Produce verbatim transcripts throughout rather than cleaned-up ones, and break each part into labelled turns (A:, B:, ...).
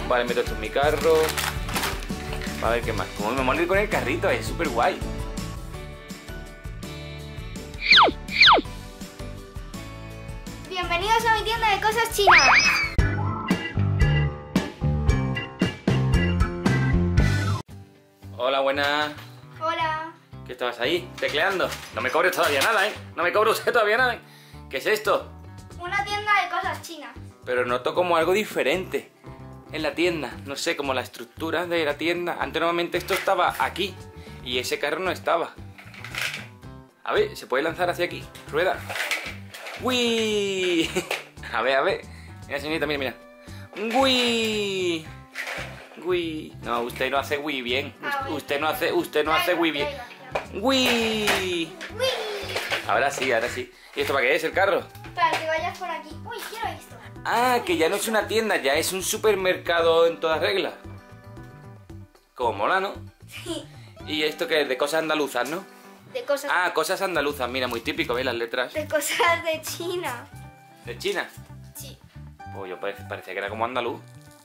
A: Vale, meto esto en mi carro. A ver qué más. Como me mola ir con el carrito, es súper guay.
B: Bienvenidos a mi tienda de cosas chinas.
A: Hola, buenas.
B: Hola.
A: ¿Qué estabas ahí? Tecleando. No me cobres todavía nada, ¿eh? No me cobre usted todavía nada, ¿eh? ¿Qué es esto?
B: Una tienda de cosas chinas.
A: Pero noto como algo diferente en la tienda. No sé, como la estructura de la tienda. Antes normalmente esto estaba aquí y ese carro no estaba. A ver, ¿se puede lanzar hacia aquí? Rueda. ¡Uy! A ver, a ver. Mira, señorita, mira, mira. ¡Uy! ¡Uy! No, usted no hace Wii bien.
B: Ah,
A: Usted no hace, usted no hace Wii bien. ¡Uy! Ahora sí, ahora sí. ¿Y esto para qué es el carro?
B: Para que vayas por aquí. Uy, quiero esto.
A: Ah, que ya no es una tienda, ya es un supermercado en todas reglas. Como mola, ¿no?
B: Sí.
A: Y esto que es de cosas andaluzas, ¿no?
B: De cosas.
A: Ah, cosas andaluzas, mira, muy típico, ¿ves las letras?
B: De cosas de China.
A: ¿De China?
B: Sí.
A: Pues yo parec- parecía que era como andaluz.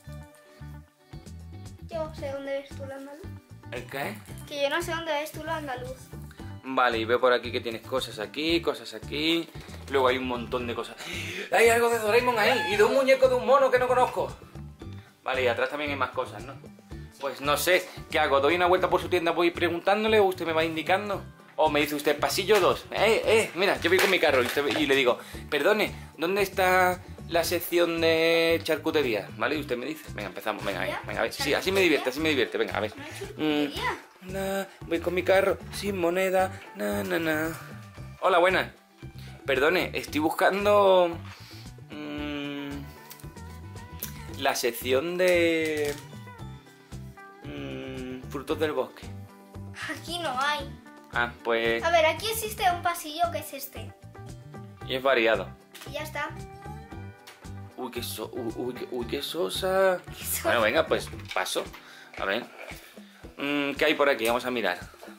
B: Yo sé dónde ves tú lo andaluz.
A: ¿El qué?
B: Que yo no sé dónde ves tú lo andaluz.
A: Vale, y veo por aquí que tienes cosas aquí, cosas aquí. Luego hay un montón de cosas. Hay algo de Doraemon ahí y de un muñeco de un mono que no conozco. Vale, y atrás también hay más cosas, ¿no? Pues no sé, ¿qué hago? ¿Doy una vuelta por su tienda, voy preguntándole o usted me va indicando? O me dice usted, pasillo dos. Eh, eh, mira, yo voy con mi carro y, usted, y le digo, perdone, ¿dónde está la sección de charcutería? ¿Vale? Y usted me dice, venga, empezamos, venga, venga, venga, a ver. Sí, así me divierte, así me divierte, venga, a ver. Mm, na, voy con mi carro, sin moneda, na, na, na. Hola, buenas. Perdone, estoy buscando mmm, la sección de mmm, frutos del bosque.
B: Aquí no hay.
A: Ah, pues...
B: A ver, aquí existe un pasillo que es este.
A: Y es variado.
B: Y ya está.
A: Uy, qué, so uy, uy, qué, uy, qué sosa.
B: Qué sosa.
A: Bueno, venga, pues paso. A ver. Mm, ¿qué hay por aquí? Vamos a mirar.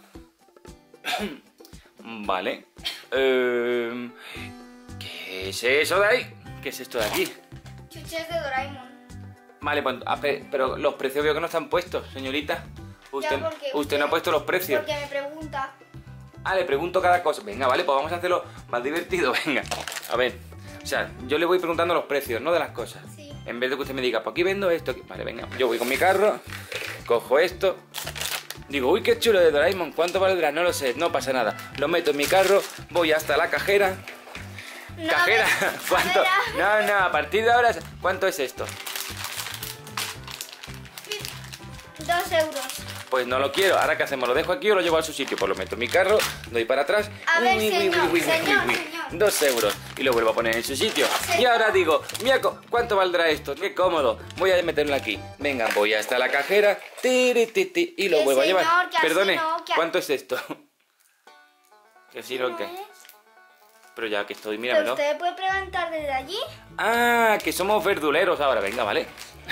A: Vale. Eh, ¿Qué es eso de ahí? ¿Qué es esto de aquí?
B: Chuches de Doraemon.
A: Vale, pues, a ver, pero los precios veo que no están puestos, señorita. Usted,
B: Ya, porque
A: usted no ha puesto los precios.
B: Porque me pregunta.
A: Ah, le pregunto cada cosa. Venga, vale, pues vamos a hacerlo más divertido. Venga, a ver. O sea, yo le voy preguntando los precios, ¿no? De las cosas.
B: Sí.
A: En vez de que usted me diga, pues aquí vendo esto. Vale, venga, yo voy con mi carro, cojo esto. Digo, uy, qué chulo de Doraemon. ¿Cuánto valdrá? No lo sé, no pasa nada. Lo meto en mi carro, voy hasta la cajera.
B: No,
A: ¿Cajera?
B: a ver,
A: ¿Cuánto?
B: a ver,
A: No, no, a partir de ahora, ¿cuánto es esto?
B: Dos euros.
A: Pues no lo quiero. ¿Ahora qué hacemos? ¿Lo dejo aquí o lo llevo a su sitio? Pues lo meto en mi carro, doy para atrás.
B: A ver,
A: Uy, uy,
B: señor,
A: uy, uy,
B: señor,
A: uy, uy.
B: señor.
A: Dos euros. Y lo vuelvo a poner en su sitio.
B: Señor.
A: Y ahora digo, mira, ¿cuánto valdrá esto? Qué cómodo. Voy a meterlo aquí. Venga, voy hasta la cajera. Tiri, ti, ti, y lo
B: Que
A: vuelvo a
B: señor,
A: llevar.
B: que así
A: Perdone,
B: no, que a-
A: ¿cuánto es esto? ¿Que sí o qué?
B: ¿No es?
A: Pero ya que estoy,
B: ¿Pero
A: míramelo.
B: usted puede preguntar desde allí?
A: Ah, que somos verduleros ahora. Venga, vale.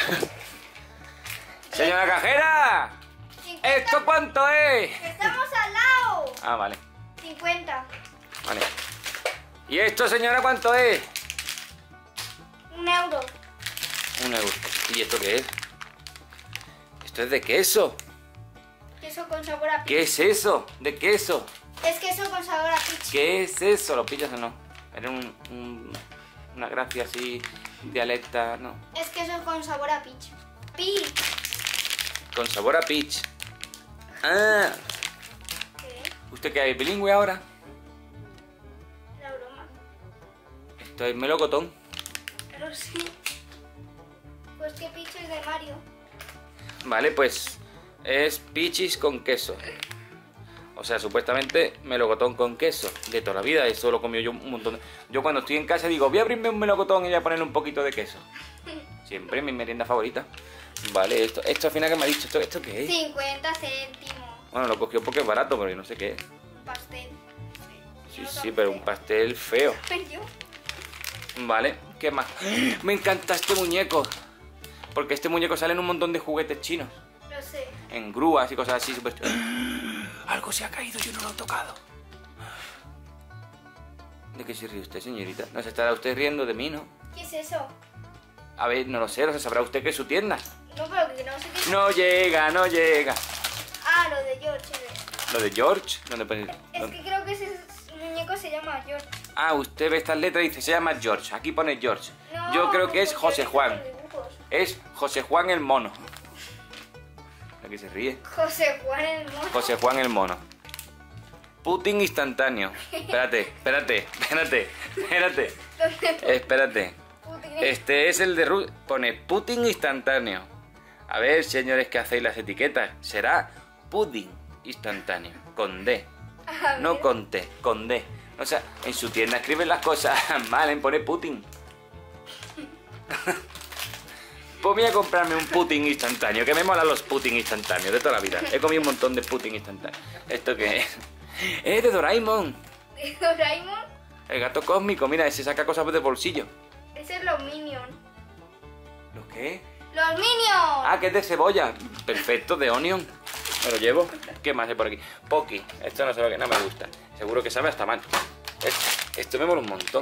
A: Señora cajera,
B: cincuenta.
A: ¿esto cuánto es?
B: ¡Estamos al lado!
A: Ah, vale.
B: cincuenta.
A: Vale. ¿Y esto, señora, cuánto es?
B: Un euro.
A: Un euro. ¿Y esto qué es? Esto es de queso.
B: Queso con sabor a peach.
A: ¿Qué es eso? ¿De queso?
B: Es queso con sabor a peach.
A: ¿Qué es eso? ¿Lo pillas o no? Era un, un- una gracia así, dialecta, no.
B: Es queso con sabor a peach. Peach.
A: Con sabor a peach. Ah,
B: ¿Qué?
A: ¿usted qué hay? ¿Bilingüe ahora?
B: La broma.
A: Esto es melocotón.
B: Pero sí. Pues que peach es de Mario.
A: Vale, pues es pichis con queso. O sea, supuestamente melocotón con queso. De toda la vida, eso lo comió yo un montón. de- Yo cuando estoy en casa digo, voy a abrirme un melocotón y voy a ponerle un poquito de queso. Siempre mi merienda favorita. Vale, esto, esto al final que me ha dicho, ¿esto, esto qué es?
B: cincuenta céntimos.
A: Bueno, lo cogió porque es barato, pero yo no sé qué es.
B: Un pastel.
A: Sí, sí, pero un pastel feo.
B: Perdió.
A: Vale, ¿qué más? Me encanta este muñeco. Porque este muñeco sale en un montón de juguetes chinos.
B: Lo sé.
A: En grúas y cosas así súper... Algo se ha caído, yo no lo he tocado. ¿De qué se ríe usted, señorita? No se estará usted riendo de mí, ¿no?
B: ¿Qué es eso?
A: A ver, no lo sé, no se sabrá usted que es su tienda.
B: No, pero que no sé qué.
A: No llega, no llega.
B: Ah, lo de George. eh.
A: ¿Lo de George? ¿Dónde pone?
B: Es
A: ¿Dónde?
B: que creo que ese muñeco se llama George.
A: Ah, usted ve estas letras y dice, se llama George. Aquí pone George.
B: No,
A: Yo creo que es
B: porque
A: José
B: he visto
A: Juan.
B: los dibujos.
A: Es José Juan el mono. ¿A qué se ríe?
B: José Juan el mono.
A: José Juan el mono. Putin instantáneo. Espérate, espérate, espérate, espérate.
B: ¿Dónde
A: Espérate.
B: Putin?
A: Este es el de Ru... Pone Putin instantáneo. A ver, señores que hacéis las etiquetas. Será pudding instantáneo. Con D.
B: A ver.
A: No con T, con D. O sea, en su tienda escriben las cosas mal, en pone Putin. Pues voy a comprarme un pudding instantáneo, que me molan los pudding instantáneos de toda la vida. He comido un montón de pudding instantáneos. ¿Esto qué es? ¡Es de Doraemon!
B: ¿De Doraemon?
A: El gato cósmico, mira, ese saca cosas del bolsillo.
B: Ese es los Minions.
A: ¿Lo qué?
B: ¡Los Minions!
A: Ah, que es de cebolla. Perfecto, de onion. Me lo llevo. ¿Qué más hay por aquí? Pocky. Esto no sé lo que no me gusta. Seguro que sabe hasta mal. Es- Esto me mola un montón.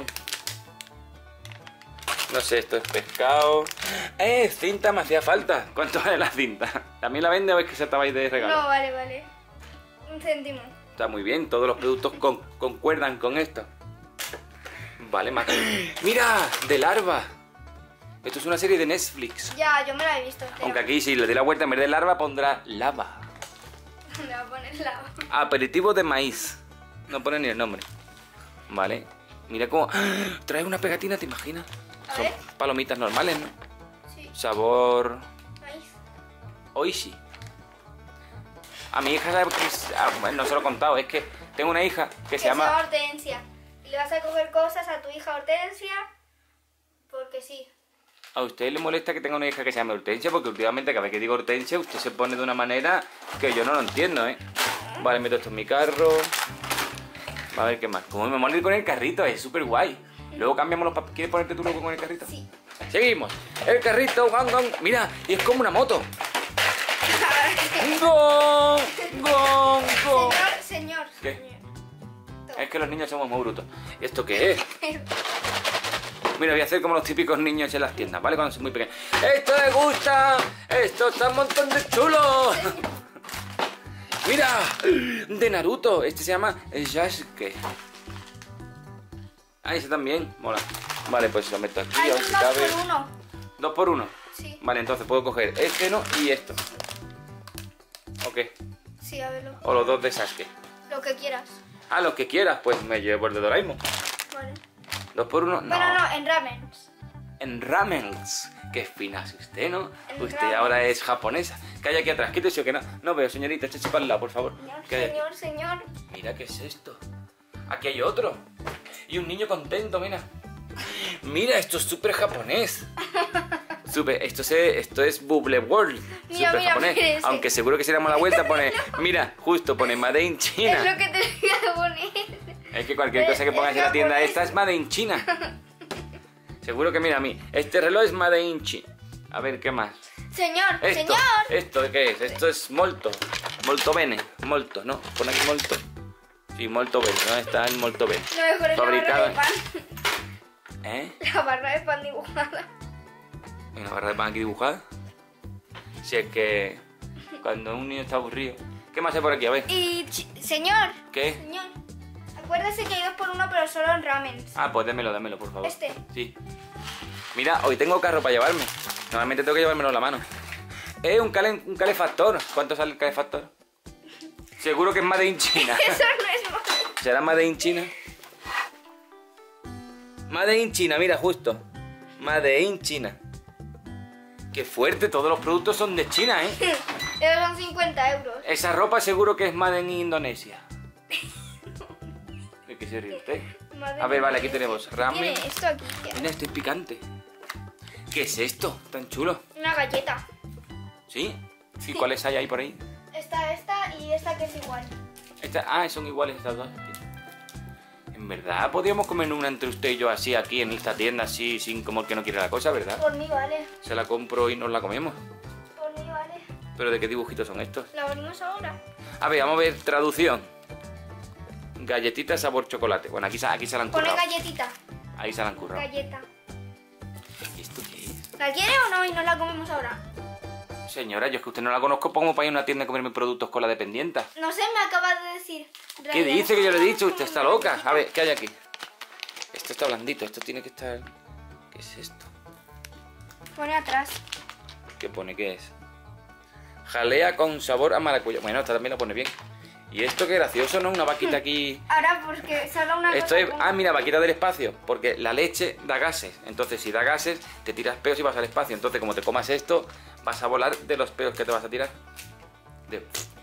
A: No sé, esto es pescado. ¡Eh! Cinta me hacía falta. ¿Cuánto vale la cinta? ¿También la vende o es que se estabais de regalo?
B: No, vale, vale. Un céntimo.
A: Está muy bien, todos los productos con- concuerdan con esto. Vale, más. ¡Mira! De larva. Esto es una serie de Netflix.
B: Ya, yo me la he visto. entera.
A: Aunque aquí si le doy la vuelta en vez de larva pondrá lava.
B: Me va a poner la...
A: Aperitivo de maíz. No pone ni el nombre. Vale. Mira cómo... ¡Ah! Trae una pegatina, ¿te imaginas?
B: A
A: Son
B: ver.
A: palomitas normales, ¿no?
B: Sí,
A: Sabor...
B: maíz.
A: Oishi. A mi hija, ¿sabe qué es? Ah, bueno, no se lo he contado. Es que tengo una hija que,
B: Que
A: se llama...
B: Hortensia. Y le vas a coger cosas a tu hija Hortensia. Porque sí.
A: ¿A usted le molesta que tenga una hija que se llame Hortensia? Porque últimamente cada vez que digo Hortensia usted se pone de una manera que yo no lo entiendo, ¿eh? Vale, meto esto en mi carro. A ver qué más. Como me mola ir con el carrito, es súper guay. Luego cambiamos los papeles. ¿Quieres ponerte tú luego con el carrito?
B: Sí.
A: Seguimos. El carrito, gang, gang. Mira, y es como una moto. ¡Gong! ¡Gong! ¡Gong!
B: Señor, señor.
A: ¿Qué?
B: señor.
A: Es que los niños somos muy brutos. ¿Y esto qué es? Mira, voy a hacer como los típicos niños en las tiendas, ¿vale? Cuando son muy pequeños. ¡Esto me gusta! ¡Esto está un montón de chulo! ¡Mira! De Naruto. Este se llama Yasuke. Ah, ese también. Mola. Vale, pues lo meto aquí.
B: Hay
A: a
B: un
A: ver si
B: dos
A: cabe.
B: por uno.
A: Dos por uno.
B: Sí.
A: Vale, entonces puedo coger este, ¿no? Y esto. ¿O qué?
B: Sí, a verlo.
A: O los dos de Sasuke.
B: Lo que quieras.
A: Ah, los que quieras, pues me llevo el de Doraemon.
B: Vale.
A: Dos por uno. No.
B: Bueno, no, en ramens.
A: En ramens. Qué fina es usted, ¿no?
B: En
A: Usted
B: ramens.
A: ahora es japonesa. Que hay aquí atrás. Quítese o que no. No veo, señorita. Échese para el lado, por favor.
B: Señor,
A: ¿Qué hay aquí?
B: señor, señor.
A: Mira, ¿qué es esto? Aquí hay otro. Y un niño contento, mira. Mira, esto es súper japonés. Súper, esto, se, esto es Bubble World.
B: Mira,
A: Súper
B: mira,
A: japonés.
B: mira ese.
A: Aunque seguro que si damos la vuelta pone... Mira, justo pone Made in China.
B: Es lo que te voy a poner.
A: Es que cualquier cosa que
B: Es-
A: pongas
B: es
A: en la tienda
B: japonés.
A: esta es Made in China. Seguro que mira a mí. Este reloj es Made in China. A ver, ¿qué más?
B: Señor,
A: Esto.
B: señor.
A: ¿Esto qué es? Esto es molto. Molto bene. Molto, ¿no? Pon aquí molto. Sí, molto bene. ¿Dónde está el molto bene?
B: Lo mejor es la barra
A: Fabricada.
B: de pan.
A: ¿Eh?
B: La barra de pan dibujada.
A: ¿Hay una barra de pan aquí dibujada? Si es que cuando un niño está aburrido. ¿Qué más hay por aquí? A ver.
B: Y, chi- señor.
A: ¿Qué?
B: Señor. Acuérdese que hay dos por uno, pero solo en ramens.
A: Ah, pues démelo, démelo, por favor.
B: Este.
A: Sí. Mira, hoy tengo carro para llevarme. Normalmente tengo que llevármelo en la mano. Eh, un, cale- un calefactor. ¿Cuánto sale el calefactor? Seguro que es Made in China.
B: Eso no es malo.
A: ¿Será Made in China? Made in China, mira, justo. Made in China. Qué fuerte, todos los productos son de China, ¿eh?
B: Esos son cincuenta euros.
A: Esa ropa seguro que es Made in Indonesia. ¿De qué se ríe usted?
B: Madre
A: A ver, vale,
B: mía.
A: aquí tenemos
B: ¿Qué
A: ramen.
B: tiene esto aquí? ¿Qué?
A: Mira, este es picante. ¿Qué es esto? Tan chulo.
B: Una galleta.
A: ¿Sí? ¿Y cuáles hay ahí por ahí?
B: Esta, esta y esta que es igual.
A: Esta- ah, son iguales estas dos. En verdad, podríamos comer una entre usted y yo así aquí en esta tienda, así, sin como el que no quiere la cosa, ¿verdad?
B: Por mí vale.
A: Se la compro y nos la comemos.
B: Por mí vale.
A: ¿Pero de qué dibujitos son estos?
B: ¿La abrimos ahora?
A: A ver, vamos a ver, traducción. Galletitas sabor chocolate. Bueno, aquí, se- aquí se la han
B: Pone
A: currado.
B: galletita.
A: Ahí se la han currado.
B: Galleta.
A: ¿Y esto qué es?
B: ¿La quiere o no? Y no la comemos ahora.
A: Señora, yo es que usted no la conozco, pongo para ir a una tienda a comerme productos con la dependienta.
B: No sé, me acabas de decir.
A: ¿Qué dice que yo le he dicho? Usted está loca. A ver, ¿qué hay aquí? Esto está blandito, esto tiene que estar... ¿Qué es esto?
B: Pone atrás.
A: ¿Qué pone? ¿Qué es? Jalea con sabor a maracuyá. Bueno, esta también lo pone bien. ¿Y esto qué gracioso, no? Una vaquita aquí...
B: Ahora, porque solo una
A: Esto
B: cosa
A: es...
B: como-
A: Ah, mira, vaquita del espacio. Porque la leche da gases. Entonces, si da gases, te tiras peos y vas al espacio. Entonces, como te comas esto, vas a volar de los peos que te vas a tirar. De...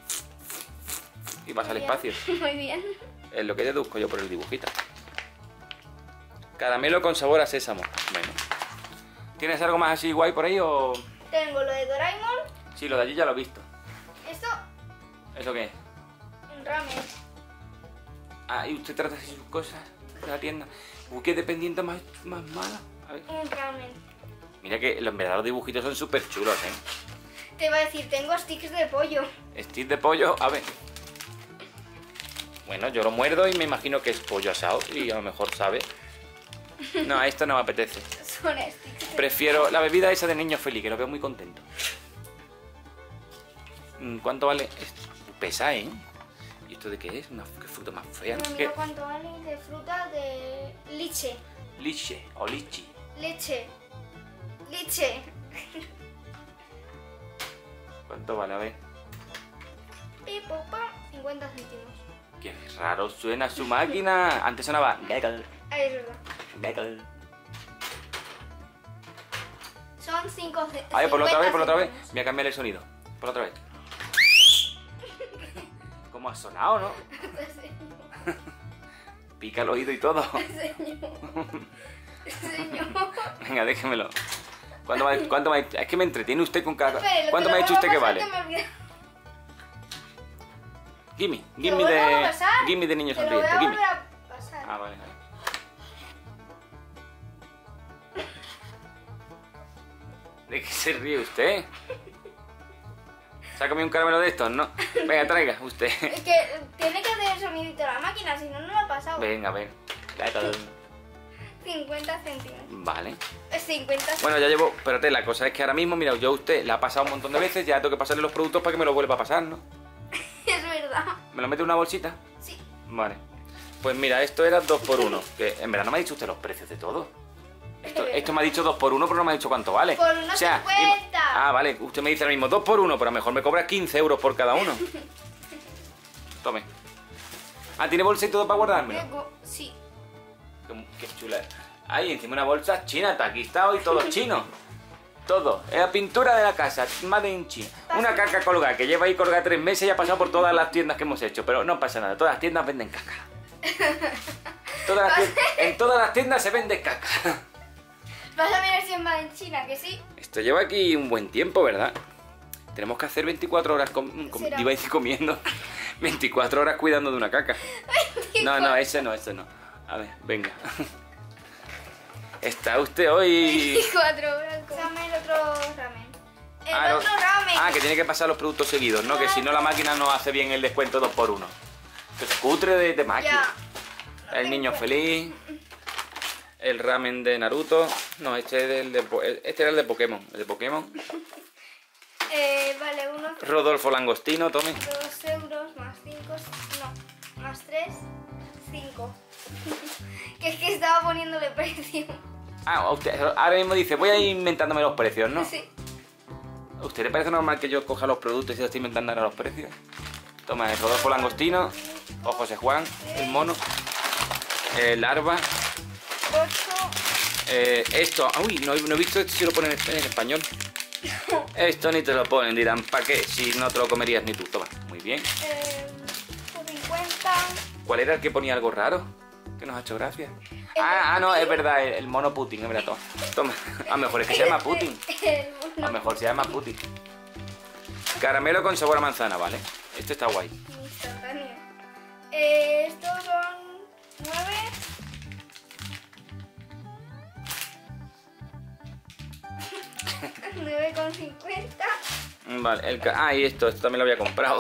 A: Y vas al
B: Muy
A: espacio.
B: bien. Muy bien.
A: Es lo que deduzco yo por el dibujito. Caramelo con sabor a sésamo. Bueno. ¿Tienes algo más así guay por ahí o...?
B: Tengo lo de Doraemon.
A: Sí, lo de allí ya lo he visto.
B: Esto,
A: ¿Eso qué es?
B: un ramen.
A: Ah, ¿y usted trata así sus cosas de la tienda? Uy, qué dependiente más, más mala. A ver.
B: Un ramen.
A: Mira que en verdad los dibujitos son súper chulos, ¿eh?
B: Te iba a decir, tengo sticks de pollo.
A: Stick de pollo, a ver. Bueno, yo lo muerdo y me imagino que es pollo asado y a lo mejor sabe. No, esto no me apetece.
B: Son sticks. de-
A: Prefiero la bebida esa de niño feliz, que lo veo muy contento. Mm, ¿Cuánto vale esto? Pesa, ¿eh? ¿Y esto de qué es? Una qué fruta más fea.
B: No,
A: ¿Qué?
B: mira cuánto vale de fruta de liche.
A: Liche o lichi.
B: Leche. Liche.
A: ¿Cuánto vale? A ver.
B: Pipo, pa, cincuenta céntimos.
A: Qué raro suena su máquina. Antes sonaba... Gaggle,
B: Ahí es verdad.
A: gaggle.
B: Son cinco céntimos.
A: A ver, por la otra vez, por la otra vez. Voy a cambiar el sonido. Por la otra vez. ¿Cómo ha sonado, no? Pica el oído y todo.
B: Señor.
A: Venga, déjemelo. ¿Cuánto me, cuánto me, es que me entretiene usted con cada...
B: Espere,
A: ¿Cuánto
B: te
A: me ha
B: lo
A: dicho usted que
B: vuelvo a
A: vale?
B: pasar, me olvidé.
A: Gimme,
B: Te
A: gimme
B: lo vuelvo a
A: de...
B: pasar.
A: Gimme de niño
B: Te lo
A: sonriente,
B: voy a
A: gimme.
B: volver a pasar.
A: Ah, vale, vale. ¿De qué se ríe usted? Sácame un caramelo de estos, ¿no? Venga, traiga, usted.
B: Es que tiene que hacer el sonidito la máquina, si no, no lo ha pasado.
A: Venga, ven.
B: cincuenta céntimos.
A: Vale.
B: Es cincuenta céntimos.
A: Bueno, ya llevo... Espérate, la cosa es que ahora mismo, mira, yo a usted la ha pasado un montón de veces, ya tengo que pasarle los productos para que me lo vuelva a pasar, ¿no?
B: Es verdad.
A: ¿Me lo mete en una bolsita?
B: Sí.
A: Vale. Pues mira, esto era dos por uno. Que en verdad no me ha dicho usted los precios de todo. Esto, esto me ha dicho dos por uno, pero no me ha dicho cuánto vale.
B: Por uno cincuenta.
A: Ah, vale. Usted me dice ahora mismo dos por uno, pero a lo mejor me cobra quince euros por cada uno. Tome. Ah, ¿tiene bolsa y todo para guardármelo?
B: Tengo- Sí.
A: Qué, qué chula. Ahí, encima una bolsa china, taquistado y todo chino. Todo. Es la pintura de la casa, Made in China. Una caca colgada, que lleva ahí colgada tres meses y ha pasado por todas las tiendas que hemos hecho. Pero no pasa nada, todas las tiendas venden caca. Todas las tiendas- en todas las tiendas se vende caca.
B: Vas a mirar si es más en China, que sí.
A: Esto lleva aquí un buen tiempo, ¿verdad? Tenemos que hacer veinticuatro horas com- com-
B: Será.
A: iba a decir comiendo. veinticuatro horas cuidando de una caca. No, no, ese no, ese no. A ver, venga. Está usted hoy...
B: Cuatro horas. Dame el otro ramen. El
A: Ah, no.
B: otro ramen.
A: Ah, que tiene que pasar los productos seguidos, ¿no? Que si no la máquina no hace bien el descuento dos por uno. Que es cutre de, de máquina.
B: Ya.
A: El niño feliz. El ramen de Naruto. No, este es el de, Po- este era el de Pokémon. El de Pokémon.
B: Eh, vale, uno,
A: Rodolfo Langostino, tome.
B: dos euros más cinco, no, más tres, cinco. Que es que estaba poniéndole precio.
A: Ah, usted ahora mismo dice, voy a ir inventándome los precios, ¿no?
B: Sí.
A: ¿A usted le parece normal que yo coja los productos y los estoy inventando ahora los precios? Toma, el Rodolfo Langostino, o José Juan, el mono, el larva,
B: Ocho.
A: eh, esto, uy, no, no he visto esto si lo ponen en, en español. Esto ni te lo ponen, dirán, ¿para qué? Si no te lo comerías ni tú, toma, muy bien.
B: Eh, cincuenta.
A: ¿Cuál era el que ponía algo raro? Que nos ha hecho gracia.
B: El
A: Ah, ah, no,
B: Putin.
A: es verdad, el, el mono Putin, es verdad, toma. Toma, a lo mejor es que se llama Putin.
B: El
A: A
B: mono
A: lo mejor se llama Putin. Caramelo con sabor a manzana, ¿vale? Este está guay.
B: instantáneo. Eh, estos son nueve. nueve con cincuenta.
A: Vale, el ca- ah, y esto, esto también lo había comprado.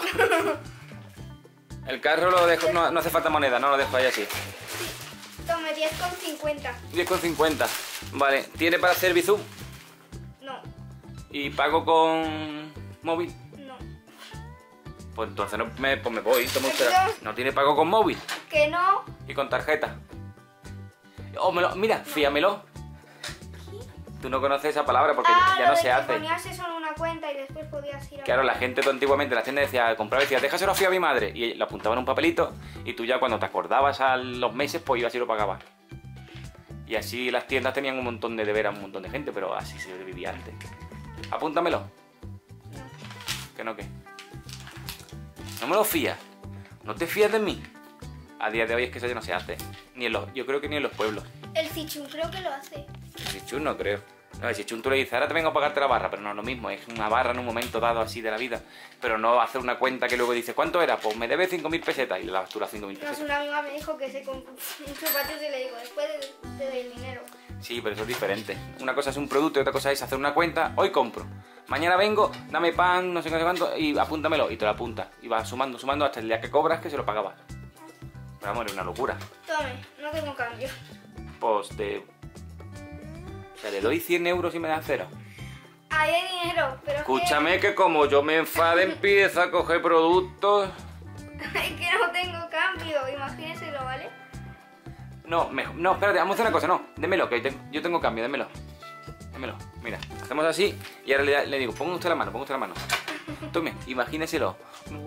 A: El carro lo dejo, no, no hace falta moneda, no lo dejo ahí así.
B: Tome, diez con cincuenta.
A: diez con cincuenta. Vale, ¿tiene para hacer bizum?
B: No.
A: ¿Y pago con móvil?
B: No.
A: Pues entonces no me, pues me voy, toma usted.
B: Entonces-
A: ¿No tiene pago con móvil?
B: Que no.
A: ¿Y con tarjeta? O me lo, mira, fíamelo. Tú no conoces esa palabra porque
B: Ah,
A: ya
B: lo
A: no
B: de
A: se
B: que
A: hace.
B: ponías eso en una cuenta y después podías ir a...
A: Claro, la gente tú antiguamente en las tiendas decía, compraba y decía, déjaselo a mi madre. Y lo apuntaba en un papelito y tú ya cuando te acordabas a los meses, pues ibas y lo pagabas. Y así las tiendas tenían un montón de deber a un montón de gente, pero así se vivía antes. Apúntamelo. ¿Que no qué? ¿No me lo fías? ¿No te fías de mí? A día de hoy es que eso ya no se hace. Ni en los, yo creo que ni en los pueblos.
B: El Sichun creo que lo hace.
A: El Sichun no creo. No, el Sichun tú le dices, ahora te vengo a pagarte la barra, pero no es lo mismo, es una barra en un momento dado así de la vida. Pero no hacer una cuenta que luego dice, ¿cuánto era? Pues me debes cinco mil pesetas y le das tú las cinco mil
B: No,
A: pesetas.
B: una amiga me dijo que se compró un chupachus y le digo, después te doy el dinero.
A: Sí, pero eso es diferente. Una cosa es un producto y otra cosa es hacer una cuenta, hoy compro. Mañana vengo, dame pan, no sé qué, no sé cuánto, y apúntamelo, y te lo apuntas. Y vas sumando, sumando hasta el día que cobras que se lo pagabas. Pero vamos, es una locura.
B: Tome, no tengo cambio.
A: Pues te... O sea, le doy cien euros y me da cero.
B: Ahí hay dinero, pero es
A: Escúchame que como yo me enfade empieza a coger productos...
B: que... es que no tengo cambio, imagínenselo, ¿vale?
A: No, mejor, no, espérate, vamos a hacer una cosa, no, démelo, que te- yo tengo cambio, démelo. Démelo, mira, hacemos así y ahora le, le digo, ponga usted la mano, ponga usted la mano. Tome, imagíneselo.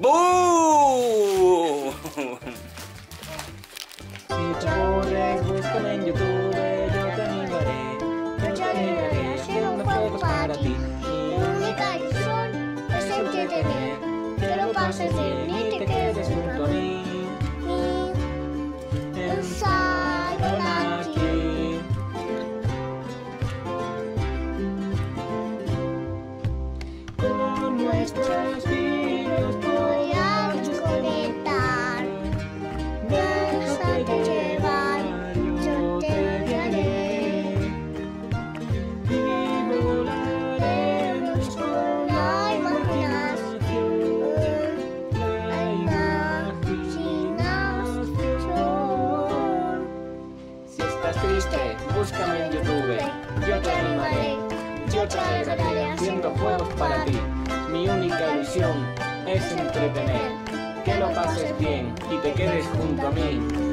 A: ¡Bú!
C: Si te aburres, búscame en YouTube, yo te animaré. Yo te animaré haciendo juegos para ti. Mi única ilusión es entretener. Que lo pases bien y te quedes junto a mí. En Psychonauts. Con nuestros vídeos podríamos conectar. Déjate llevar, yo te guiaré. Y volaremos con la imaginación. La imaginación. Si estás triste, búscame en YouTube. Yo te animaré, yo te alegraré haciendo juegos para ti. Mi única ilusión es entretener. Que lo pases bien y te quedes junto a mí.